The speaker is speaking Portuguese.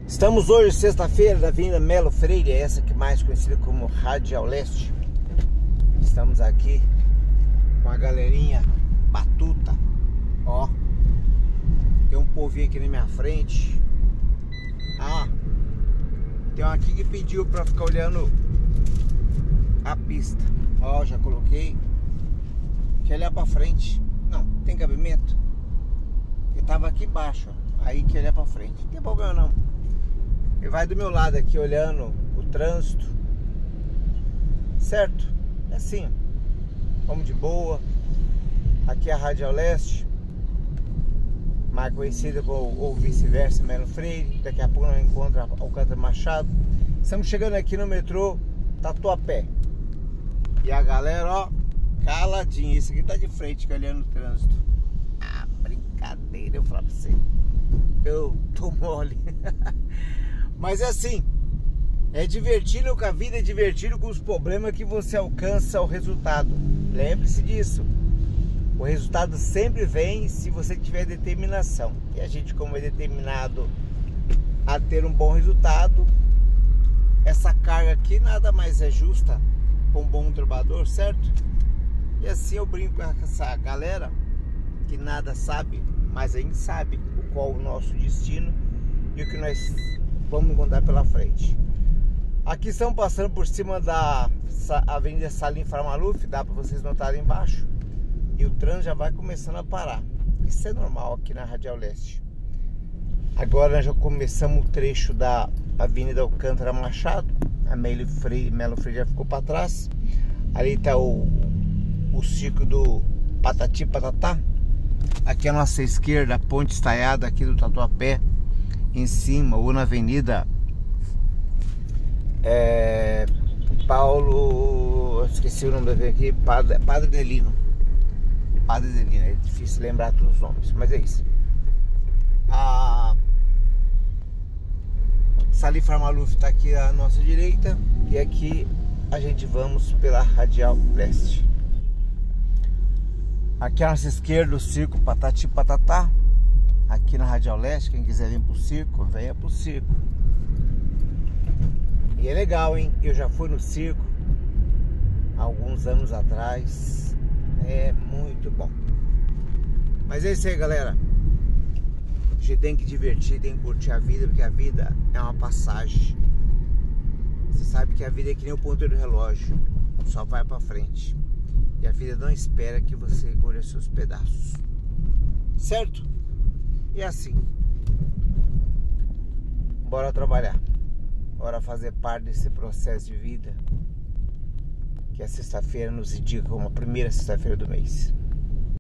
Estamos hoje, sexta-feira, na Avenida Melo Freire, essa que é mais conhecida como Radial Leste. Estamos aqui com a galerinha batuta. Ó, tem um povinho aqui na minha frente. Ah, tem um aqui que pediu pra ficar olhando a pista. Ó, já coloquei. Quer olhar pra frente. Não, tem cabimento. Ele tava aqui embaixo, ó. Aí quer olhar pra frente. Não tem problema não. Ele vai do meu lado aqui olhando o trânsito. Certo? É assim. Vamos de boa. Aqui é a Radial Leste, mais conhecida ou vice-versa, Melo Freire. Daqui a pouco nós encontramos Alcântara Machado. Estamos chegando aqui no metrô Tatuapé. E a galera, ó, caladinha. Esse aqui tá de frente, olhando o trânsito. Ah, brincadeira, eu falo pra você. Eu tô mole. Mas é assim, é divertido com a vida, é divertido com os problemas que você alcança o resultado. Lembre-se disso. O resultado sempre vem se você tiver determinação. E a gente, como é determinado a ter um bom resultado, essa carga aqui nada mais é justa para um bom trabalhador, certo? E assim eu brinco com essa galera que nada sabe, mas a gente sabe qual o nosso destino e o que nós vamos encontrar pela frente. Aqui estamos passando por cima da Avenida Salim Farmaluf, dá para vocês notarem embaixo. E o trânsito já vai começando a parar. Isso é normal aqui na Radial Leste. Agora nós já começamos o trecho da Avenida Alcântara Machado. A Melo Freire já ficou para trás. Ali está o circo do Patati Patatá. Aqui à nossa esquerda, a ponte estaiada aqui do Tatuapé. Em cima, ou na Avenida Paulo, esqueci o nome da aqui, Padre Delino. Padre Delino, é difícil lembrar todos os nomes, mas é isso. A Salim Farmaluf está aqui à nossa direita e aqui a gente vamos pela Radial Leste. Aqui à nossa esquerda o circo Patati Patatá. Aqui na Radial Leste, quem quiser vir pro circo, venha pro circo. E é legal, hein? Eu já fui no circo há alguns anos atrás. É muito bom. Mas é isso aí, galera. A gente tem que divertir, tem que curtir a vida, porque a vida é uma passagem. Você sabe que a vida é que nem o ponto do relógio, só vai pra frente. E a vida não espera que você colha seus pedaços. Certo? E assim, bora trabalhar, bora fazer parte desse processo de vida que a sexta-feira nos indica como a primeira sexta-feira do mês.